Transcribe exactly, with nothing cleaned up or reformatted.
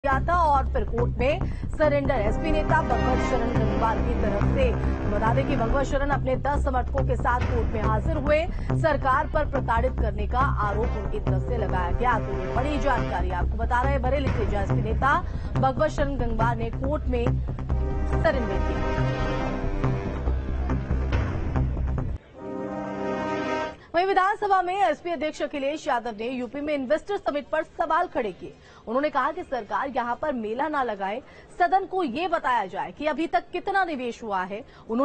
किया था और फिर कोर्ट में सरेंडर। एसपी नेता भगवत शरण गंगवार की तरफ से बता दें कि भगवत शरण अपने दस समर्थकों के साथ कोर्ट में हाजिर हुए। सरकार पर प्रताड़ित करने का आरोप उनकी तरफ से लगाया गया। तो ये बड़ी जानकारी आपको बता रहे हैं बरेली से एसपी नेता भगवत शरण गंगवार ने कोर्ट में सरेंडर किया। वहीं विधानसभा में एसपी अध्यक्ष अखिलेश यादव ने यूपी में इन्वेस्टर समिट पर सवाल खड़े किए। उन्होंने कहा कि सरकार यहां पर मेला ना लगाए, सदन को ये बताया जाए कि अभी तक कितना निवेश हुआ है। उन्होंने